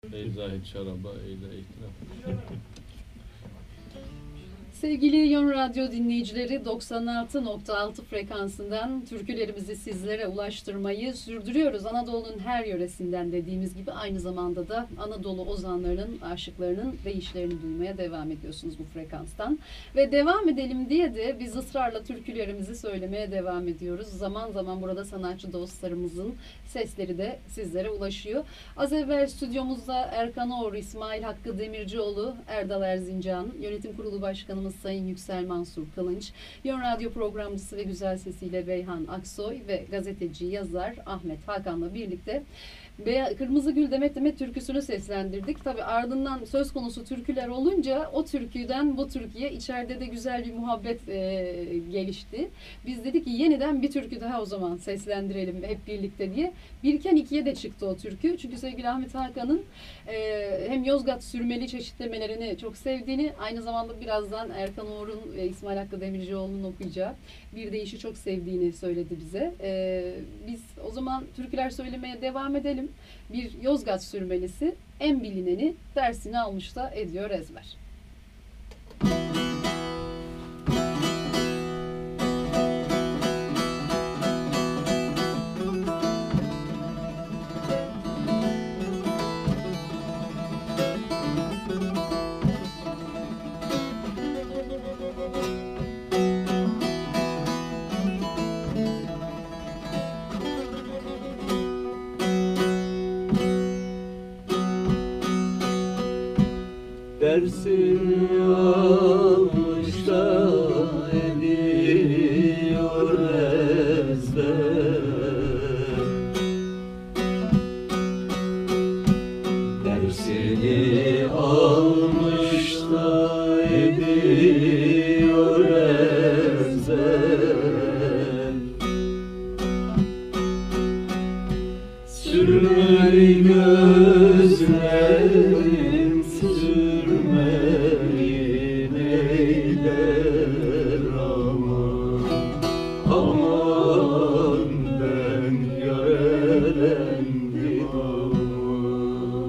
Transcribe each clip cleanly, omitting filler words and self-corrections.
Ey zahid şaraba, eyle itiraf. Sevgili Yön Radyo dinleyicileri, 96.6 frekansından türkülerimizi sizlere ulaştırmayı sürdürüyoruz. Anadolu'nun her yöresinden dediğimiz gibi aynı zamanda da Anadolu ozanlarının, aşıklarının deyişlerini duymaya devam ediyorsunuz bu frekanstan. Ve devam edelim diye de biz ısrarla türkülerimizi söylemeye devam ediyoruz. Zaman zaman burada sanatçı dostlarımızın sesleri de sizlere ulaşıyor. Az evvel stüdyomuzda Erkan Oğur, İsmail Hakkı Demircioğlu, Erdal Erzincan, Yönetim Kurulu Başkanımız Sayın Yüksel Mansur Kılınç, Yön Radyo programcısı ve güzel sesiyle Beyhan Aksoy ve gazeteci, yazar Ahmet Hakan'la birlikte Kırmızı Gül Demet Demet türküsünü seslendirdik. Tabi ardından söz konusu türküler olunca o türküden bu türküye içeride de güzel bir muhabbet gelişti. Biz dedik ki yeniden bir türkü daha o zaman seslendirelim hep birlikte diye. Birken ikiye de çıktı o türkü. Çünkü sevgili Ahmet Hakan'ın hem Yozgat sürmeli çeşitlemelerini çok sevdiğini, aynı zamanda birazdan Erkan Oğur'un ve İsmail Hakkı Demircioğlu'nun okuyacağı bir deyişi çok sevdiğini söyledi bize. Biz o zaman türküler söylemeye devam edelim. Bir Yozgat sürmelisi, en bilineni, dersini almış da ediyor ezber. Dersin almış da ediyor ezber. Dersini almış da ediyor ezber. Sürmeli gözlerim sürmeyin eyler aman. Aman ben yarendim aman.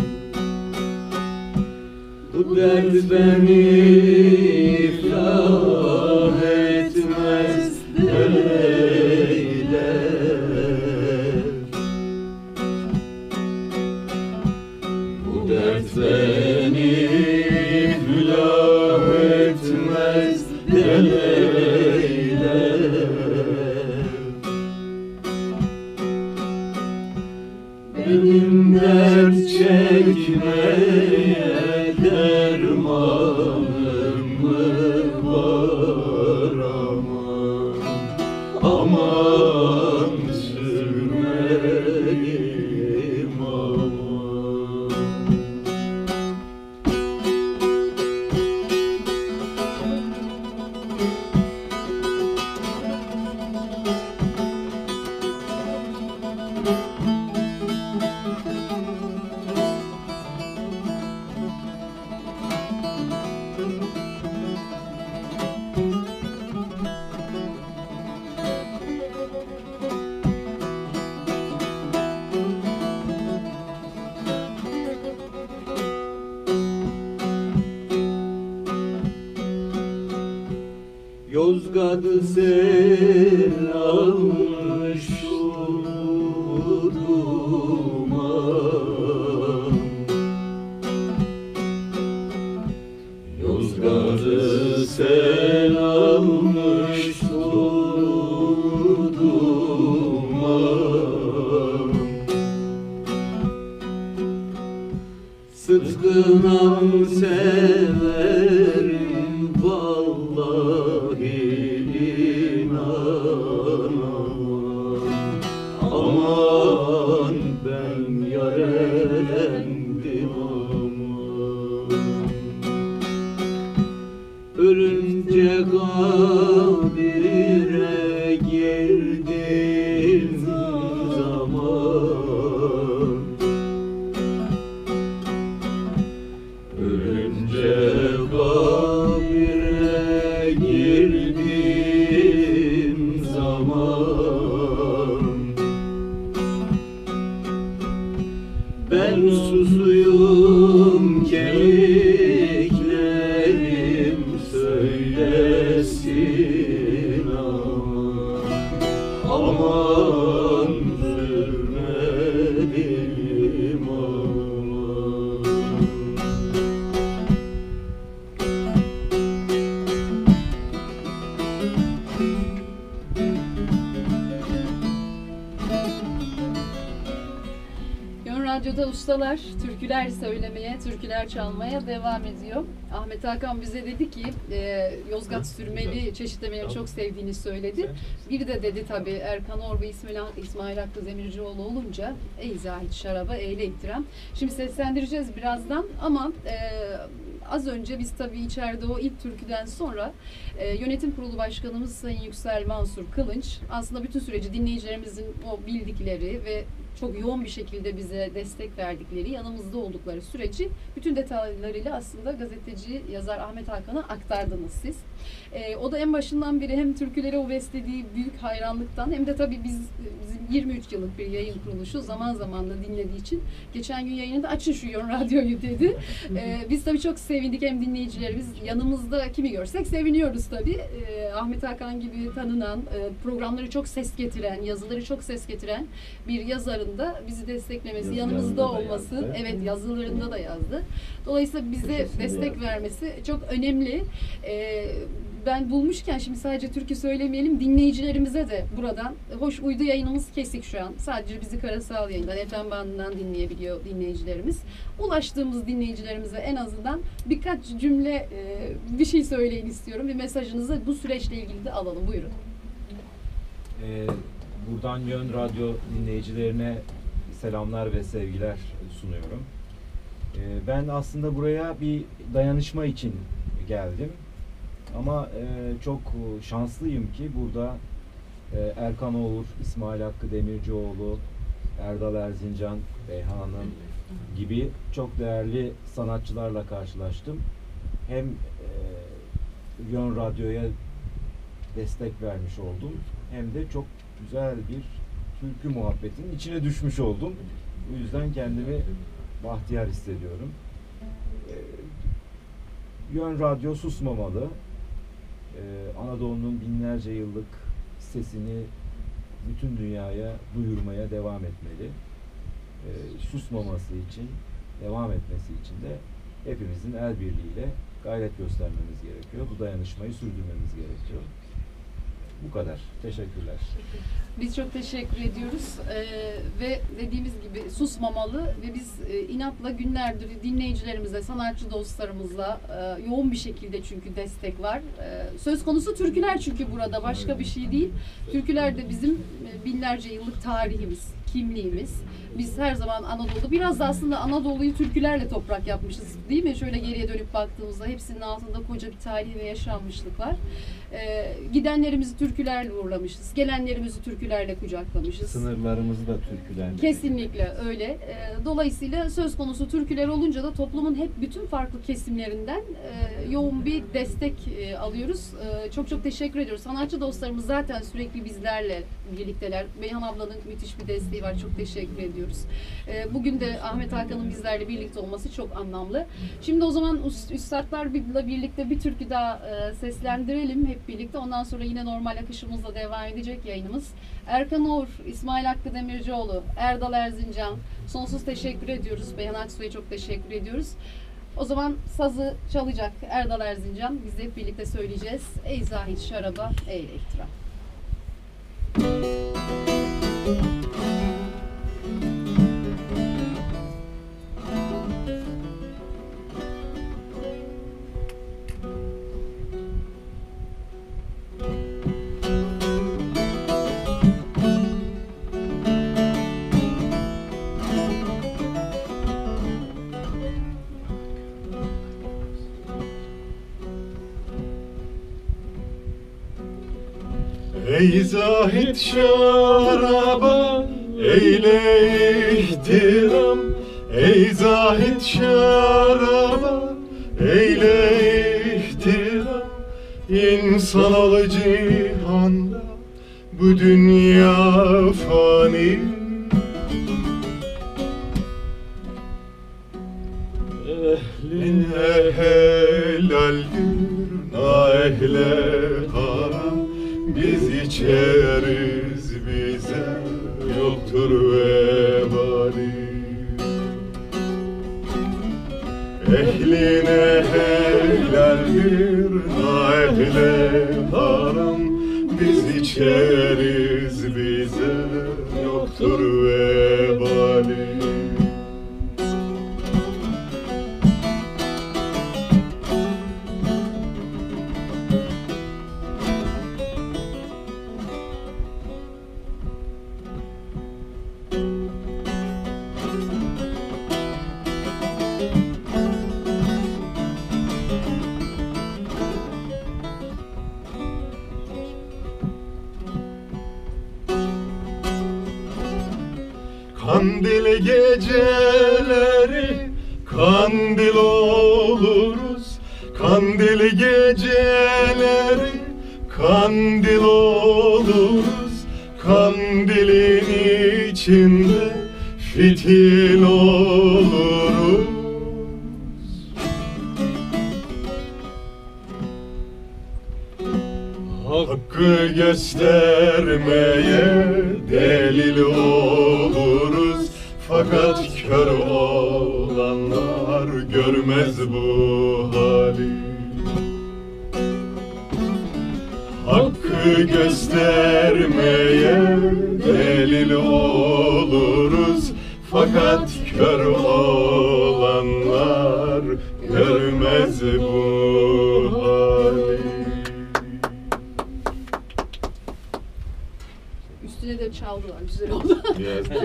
Bu dert beni iflah etmez eyler. Bu dert beni iflah etmez eyler. Benim dert çekmeye dermanım mı var aman. Aman sürmeyim aman. Yozgat'ı sel almış duman. Yozgat'ı sel almış duman. Sıtkınan severim vallahi inan aman. Aman ben yarendim aman. Ölünce kabire girdim zaman. Ölünce kabire girdim zaman. Ben susuyorum. boyum kemiklerim söylesin aman sürmedim aman. Radyoda ustalar türküler söylemeye, türküler çalmaya devam ediyor. Ahmet Hakan bize dedi ki Yozgat sürmeli çeşitlemeleri çok sevdiğini söyledi. Bir de dedi tabii Erkan Or ve İsmail Hakkı Demircioğlu olunca ey zahit şaraba eyle ihtiram. Şimdi seslendireceğiz birazdan ama az önce biz tabii içeride o ilk türküden sonra yönetim kurulu başkanımız Sayın Yüksel Mansur Kılınç aslında bütün süreci dinleyicilerimizin o bildikleri ve çok yoğun bir şekilde bize destek verdikleri, yanımızda oldukları süreci bütün detaylarıyla aslında gazeteci, yazar Ahmet Hakan'a aktardınız siz. O da en başından beri hem türkülere o beslediği büyük hayranlıktan hem de tabii bizim 23 yıllık bir yayın kuruluşu zaman zaman da dinlediği için geçen gün yayınında açın şu Yön Radyo'yu dedi. Biz tabii çok sevindik, hem dinleyicilerimiz yanımızda kimi görsek seviniyoruz tabii. Ahmet Hakan gibi tanınan, programları çok ses getiren, yazıları çok ses getiren bir yazarın da bizi desteklemesi, yanımızda olması, evet yazılarında da yazdı. Dolayısıyla bize destek vermesi çok önemli. Ben bulmuşken şimdi sadece türkü söylemeyelim, dinleyicilerimize de buradan, hoş uydu yayınımız kesik şu an. Sadece bizi Karasal Yayından, FM bandından dinleyebiliyor dinleyicilerimiz. Ulaştığımız dinleyicilerimize en azından birkaç cümle bir şey söyleyin istiyorum. Bir mesajınızı bu süreçle ilgili de alalım. Buyurun. Buradan Yön Radyo dinleyicilerine selamlar ve sevgiler sunuyorum. Ben aslında buraya bir dayanışma için geldim. Ama çok şanslıyım ki burada Erkan Oğur, İsmail Hakkı Demircioğlu, Erdal Erzincan, Beyhan Hanım gibi çok değerli sanatçılarla karşılaştım. Hem Yön Radyo'ya destek vermiş oldum, hem de çok güzel bir türkü muhabbetinin içine düşmüş oldum. Bu yüzden kendimi bahtiyar hissediyorum. Yön Radyo susmamalı. Anadolu'nun binlerce yıllık sesini bütün dünyaya duyurmaya devam etmeli. Susmaması için, devam etmesi için de hepimizin el birliğiyle gayret göstermemiz gerekiyor. Bu dayanışmayı sürdürmemiz gerekiyor. Bu kadar. Teşekkürler. Biz çok teşekkür ediyoruz ve dediğimiz gibi susmamalı ve biz inatla günlerdir dinleyicilerimize, sanatçı dostlarımızla yoğun bir şekilde çünkü destek var. Söz konusu türküler çünkü burada başka bir şey değil. Türküler de bizim binlerce yıllık tarihimiz, kimliğimiz. Biz her zaman Anadolu, biraz da aslında Anadolu'yu türkülerle toprak yapmışız değil mi? Şöyle geriye dönüp baktığımızda hepsinin altında koca bir tarih ve yaşanmışlık var. Gidenlerimizi türkülerle uğurlamışız. Gelenlerimizi türkülerle kucaklamışız. Sınırlarımızı da türkülerle. Kesinlikle öyle. Dolayısıyla söz konusu türküler olunca da toplumun hep bütün farklı kesimlerinden yoğun bir destek alıyoruz. Çok çok teşekkür ediyoruz. Sanatçı dostlarımız zaten sürekli bizlerle birlikteler. Beyhan ablanın müthiş bir desteği var. Çok teşekkür ediyoruz. Bugün de Ahmet Hakan'ın bizlerle birlikte olması çok anlamlı. Şimdi o zaman üstadlarla birlikte bir türkü daha seslendirelim hep birlikte. Ondan sonra yine normal akışımızla devam edecek yayınımız. Erkan Oğur, İsmail Hakkı Demircioğlu, Erdal Erzincan, sonsuz teşekkür ediyoruz. Beyhan Aksu'ya çok teşekkür ediyoruz. O zaman sazı çalacak Erdal Erzincan. Biz de hep birlikte söyleyeceğiz. Ey zahit şaraba, eyle ihtiram. Ey zahit şaraba eyle ihtiram, ey zahit şaraba eyle ihtiram. İnsan ol cihanda bu dünya fani. Ehline helaldir, naehle haram. Biz içeriz, bize yoktur vebali. Ehline helaldir, naehle haram. Biz içeriz, bize yoktur vebali. Kandil geceleri kandil oluruz. Kandil geceleri kandil oluruz. Kandilin içinde fitil oluruz. Hakkı göstermeye delil oluruz. Fakat kör olanlar görmez bu hali. Hakkı göstermeye delil oluruz. Fakat kör olanlar görmez bu hali. Üstüne de çaldılar. Güzel oldu. Yes.